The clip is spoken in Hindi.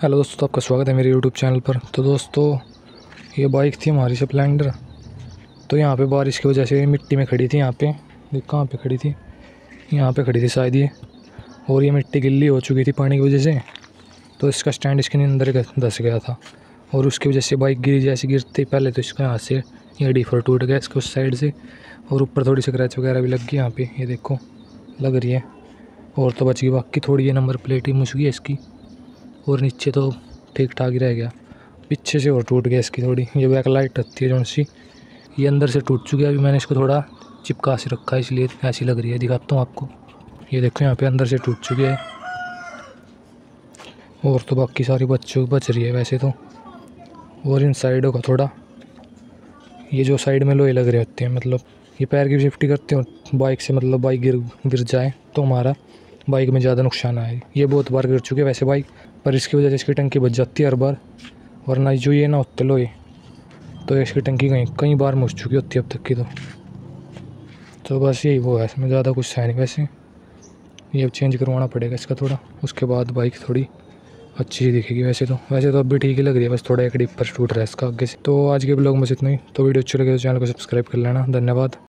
हेलो दोस्तों, आपका स्वागत है मेरे यूट्यूब चैनल पर। तो दोस्तों, ये बाइक थी हमारी स्प्लेंडर। तो यहाँ पे बारिश की वजह से मिट्टी में खड़ी थी। यहाँ पे देख कहाँ पे खड़ी थी, यहाँ पे खड़ी थी शायद ये। और ये मिट्टी गिल्ली हो चुकी थी पानी की वजह से। तो इसका स्टैंड इसके अंदर धंस गया था और उसकी वजह से बाइक गिरी। जैसे गिरती पहले तो इसका हाथ से ये डीफर टूट गया इसके उस साइड से, और ऊपर थोड़ी स्क्रैच वगैरह भी लग गई यहाँ पे, ये देखो लग रही है। और तो बच गई, बाकी थोड़ी ये नंबर प्लेट ही मुछ गई है इसकी, और नीचे तो ठीक ठाक ही रह गया। पीछे से और टूट गया इसकी थोड़ी, ये बैक लाइट रहती है जो सी, ये अंदर से टूट चुकी है। अभी मैंने इसको थोड़ा चिपका से रखा है इसलिए ऐसी लग रही है। दिखाता हूँ आपको, ये देखो यहाँ पे अंदर से टूट चुकी है। और तो बाकी सारी बच रही है वैसे तो। और इन साइडों का थोड़ा, ये जो साइड में लोहे लग रहे होते हैं, मतलब ये पैर की सेफ्टी करते हो बाइक से, मतलब बाइक गिर जाए तो हमारा बाइक में ज़्यादा नुकसान आए। ये बहुत बार गिर चुके हैं वैसे बाइक, पर इसकी वजह से इसकी टंकी बच जाती है हर बार। वरना जो ये ना होते लोहे तो इसकी टंकी कई बार मुझ चुकी होती है अब तक की। तो बस यही वो है, इसमें ज़्यादा कुछ है नहीं वैसे। ये चेंज करवाना पड़ेगा इसका थोड़ा, उसके बाद बाइक थोड़ी अच्छी दिखेगी। वैसे तो अब भी ठीक ही लग रही है, बस थोड़ा एक डिपर टूट रहा है इसका आगे से। तो आज के ब्लॉग में इतना ही। तो वीडियो अच्छी लगे तो चैनल को सब्सक्राइब कर लेना। धन्यवाद।